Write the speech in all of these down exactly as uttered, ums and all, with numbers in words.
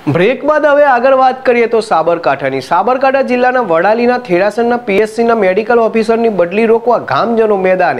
Break બાદ હવે આગળ વાત કરીએ તો સાબરકાંઠાની સાબરકાંઠા જિલ્લાના વડાલીના થેરાસરના પીએચસીના મેડિકલ ઓફિસરની બદલી રોકવા ગામજનો મેદાને।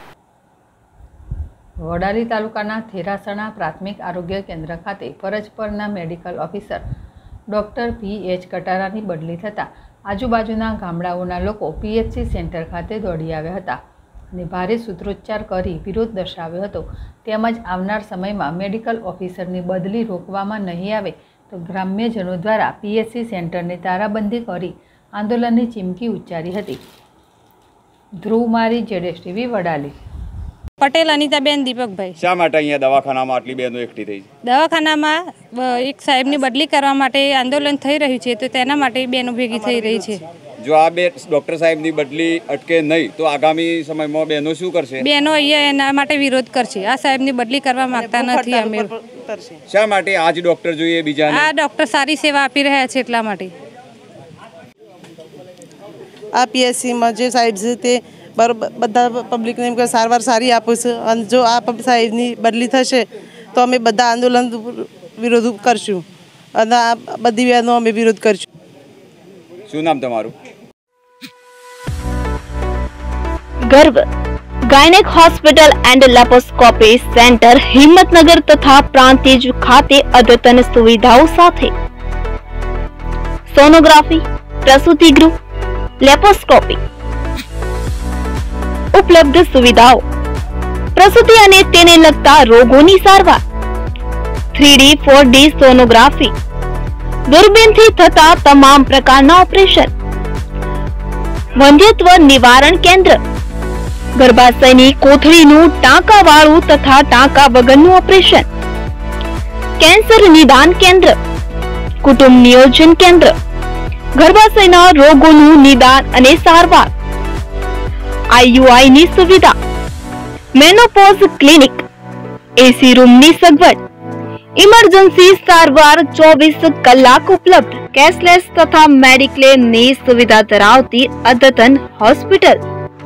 વડાલી તાલુકાના થેરાસરના પ્રાથમિક આરોગ્ય કેન્દ્ર ખાતે ફરજ પરના medical officer doctor P H કટારાની બદલી થતાં આજુબાજુના ગામડાઓના લોકો પીએચસી સેન્ટર ખાતે દોડી આવ્યા હતા અને ભારે સૂત્રોચ્ચાર કરી વિરોધ દર્શાવ્યો હતો। તેમજ આવનાર સમયમાં મેડિકલ ઓફિસરની બદલી રોકવામાં નહીં આવે તો ગ્રામ્યજનો દ્વારા પીએચસી સેન્ટરની તારાબંધી કરી આંદોલનની ચીમકી ઉચ્ચારી હતી। ધ્રુવ મારી જેડેશ ટીવી વડાલી। પટેલ અનિતાબેન દીપકભાઈ। શા માટે અહીંયા દવાખાનામાં આટલી બહેનો એકઠી થઈ? દવાખાનામાં એક સાહેબની બદલી કરવા માટે આંદોલન થઈ રહ્યું છે, તો તેના માટે બહેનો ભેગી થઈ રહી છે। જો આ બે ડોક્ટર સાહેબની બદલી અટકે નહીં તો આગામી સમયમાં બહેનો શું કરશે? બહેનો અહીંયા એના માટે વિરોધ કરશે। આ સાહેબની બદલી કરવા માંગતા નથી અમે। શા માટે આજ ડોક્ટર જોઈએ બીજા? આ ડોક્ટર સારી સેવા આપી રહ્યા છે એટલા માટે। આ પીએચસીમાં જે સાહેબ છે તે બધા પબ્લિકને એમ કે સારવાર સારી આપે છે, અને જો આ સાહેબની બદલી થશે તો અમે બધા આંદોલન વિરોધ કરશું અને આ બધી બહેનો અમે વિરોધ કરશું। શું નામ તમારું? Garv gynaec hospital and laparoscopy centre Himmatnagar तथा प्रांतिज खाते अद्यतन सुविधाओं साथे सोनोग्राफी, प्रसूति गृह, लेप्रोस्कोपी उपलब्ध सुविधाओं, प्रसूति अने तेने लगता रोगोनी सारवार, three D four D sonography, दूरबीन थी थता तमाम प्रकारना ऑपरेशन, वंध्यत्व निवारण केंद्र, गर्भाशयनी कोथळीनुं टांकावाळुं तथा टांका वगरनुं ऑपरेशन, कैंसर निदान केंद्र, कुटुंब नियोजन केंद्र, गर्भाशयना रोगोनुं निदान अने सारवार, आईयूआई नी सुविधा, मेनोपॉज क्लिनिक, एसी रूम नी सगवड, इमरजेंसी सारवार चौबीस कलाक उपलब्ध, कैशलेस तथा मेडिक्लेम नी सुविधा धरावती अद्यतन hospital.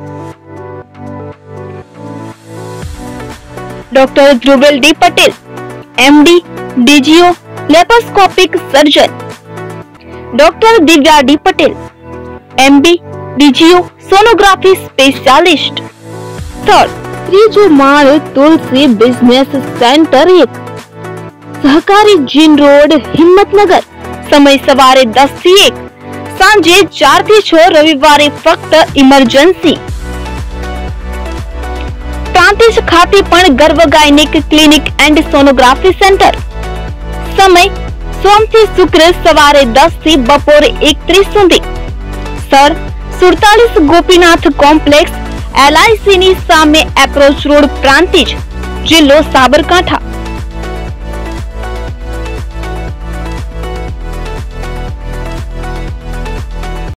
Doctor Dhruvel D Patel, MD, DGO, laparoscopic surgeon. Doctor Divya D Patel, MD, DGO, sonography specialist. Third त्रीजो माळ तुलसी बिजनेस सेंटर एक, सहकारी जीन रोड, हिम्मतनगर। समय सवारे दस थी एक, सांजे चार थी छ, रविवारे फक्त इमरजेंसी। प्रांतिज खाते पण Garv gynaec clinic and sonography centre. समय सोम थी शुक्र सवारे दस थी बपोरे एक त्रीस सुधी। सर सुड़तालीस Gopinath complex, L I C नी सामे एप्रोच रोड, प्रांतिज, जिल्लो साबरकांठा।